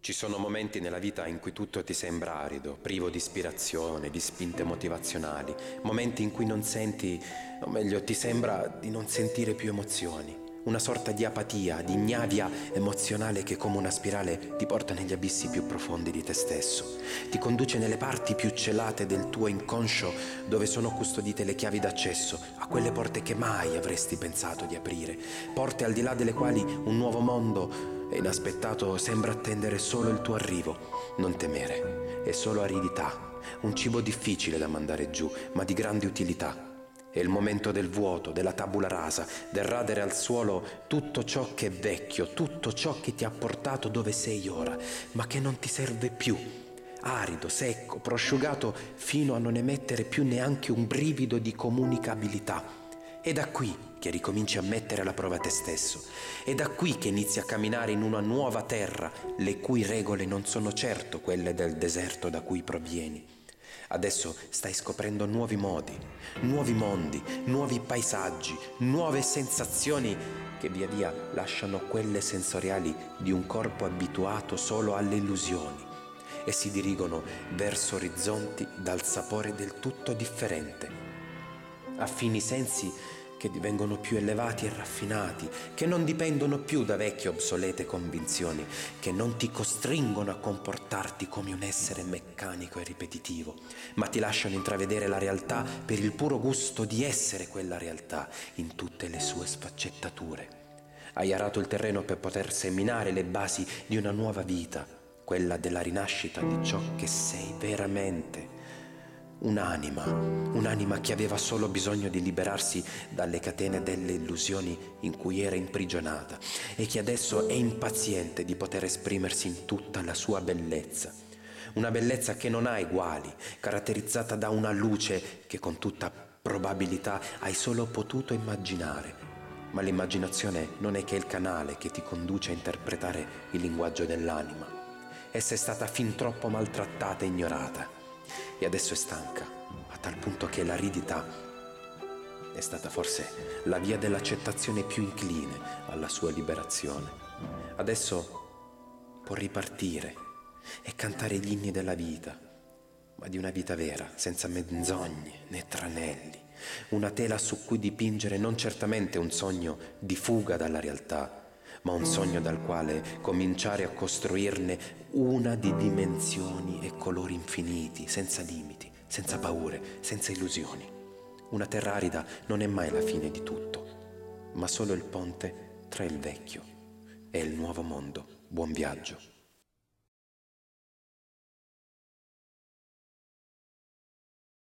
Ci sono momenti nella vita in cui tutto ti sembra arido, privo di ispirazione, di spinte motivazionali, momenti in cui non senti, o meglio, ti sembra di non sentire più emozioni, una sorta di apatia, di ignavia emozionale che come una spirale ti porta negli abissi più profondi di te stesso, ti conduce nelle parti più celate del tuo inconscio dove sono custodite le chiavi d'accesso a quelle porte che mai avresti pensato di aprire, porte al di là delle quali un nuovo mondo e inaspettato sembra attendere solo il tuo arrivo. Non temere, è solo aridità, un cibo difficile da mandare giù, ma di grande utilità. È il momento del vuoto, della tabula rasa, del radere al suolo tutto ciò che è vecchio, tutto ciò che ti ha portato dove sei ora, ma che non ti serve più. Arido, secco, prosciugato fino a non emettere più neanche un brivido di comunicabilità. È da qui che ricominci a mettere alla prova te stesso. È da qui che inizi a camminare in una nuova terra, le cui regole non sono certo quelle del deserto da cui provieni. Adesso stai scoprendo nuovi modi, nuovi mondi, nuovi paesaggi, nuove sensazioni che via via lasciano quelle sensoriali di un corpo abituato solo alle illusioni e si dirigono verso orizzonti dal sapore del tutto differente. Affini sensi che divengono più elevati e raffinati, che non dipendono più da vecchie obsolete convinzioni, che non ti costringono a comportarti come un essere meccanico e ripetitivo, ma ti lasciano intravedere la realtà per il puro gusto di essere quella realtà in tutte le sue sfaccettature. Hai arato il terreno per poter seminare le basi di una nuova vita, quella della rinascita di ciò che sei veramente. Un'anima che aveva solo bisogno di liberarsi dalle catene delle illusioni in cui era imprigionata e che adesso è impaziente di poter esprimersi in tutta la sua bellezza. Una bellezza che non ha eguali, caratterizzata da una luce che con tutta probabilità hai solo potuto immaginare. Ma l'immaginazione non è che il canale che ti conduce a interpretare il linguaggio dell'anima. Essa è stata fin troppo maltrattata e ignorata. E adesso è stanca, a tal punto che l'aridità è stata forse la via dell'accettazione più incline alla sua liberazione. Adesso può ripartire e cantare gli inni della vita, ma di una vita vera, senza menzogne né tranelli, una tela su cui dipingere non certamente un sogno di fuga dalla realtà, ma un sogno dal quale cominciare a costruirne una di dimensioni e colori infiniti, senza limiti, senza paure, senza illusioni. Una terra arida non è mai la fine di tutto, ma solo il ponte tra il vecchio e il nuovo mondo. Buon viaggio.